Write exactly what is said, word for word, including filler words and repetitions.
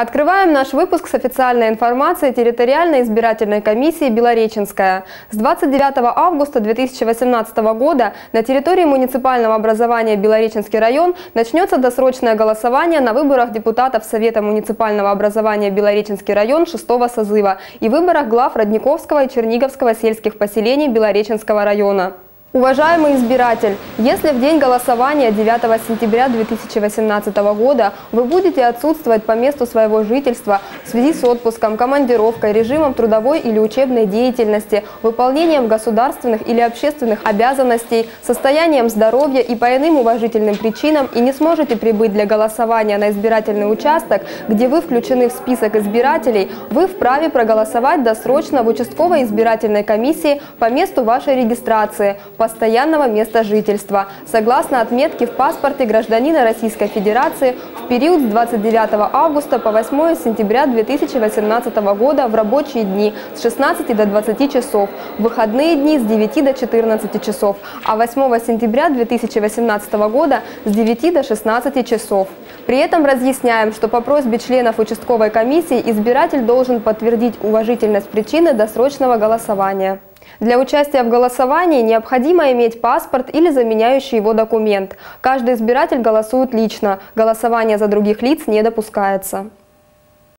Открываем наш выпуск с официальной информацией территориальной избирательной комиссии Белореченская. С двадцать девятого августа две тысячи восемнадцатого года на территории муниципального образования Белореченский район начнется досрочное голосование на выборах депутатов Совета муниципального образования Белореченский район шестого созыва и выборах глав Родниковского и Черниговского сельских поселений Белореченского района. Уважаемый избиратель, если в день голосования девятого сентября две тысячи восемнадцатого года вы будете отсутствовать по месту своего жительства в связи с отпуском, командировкой, режимом трудовой или учебной деятельности, выполнением государственных или общественных обязанностей, состоянием здоровья и по иным уважительным причинам и не сможете прибыть для голосования на избирательный участок, где вы включены в список избирателей, вы вправе проголосовать досрочно в участковой избирательной комиссии по месту вашей регистрации, постоянного места жительства, согласно отметке в паспорте гражданина Российской Федерации в период с двадцать девятого августа по восьмое сентября две тысячи восемнадцатого года в рабочие дни с шестнадцати до двадцати часов, в выходные дни с девяти до четырнадцати часов, а восьмого сентября две тысячи восемнадцатого года с девяти до шестнадцати часов. При этом разъясняем, что по просьбе членов участковой комиссии избиратель должен подтвердить уважительность причины досрочного голосования. Для участия в голосовании необходимо иметь паспорт или заменяющий его документ. Каждый избиратель голосует лично. Голосование за других лиц не допускается.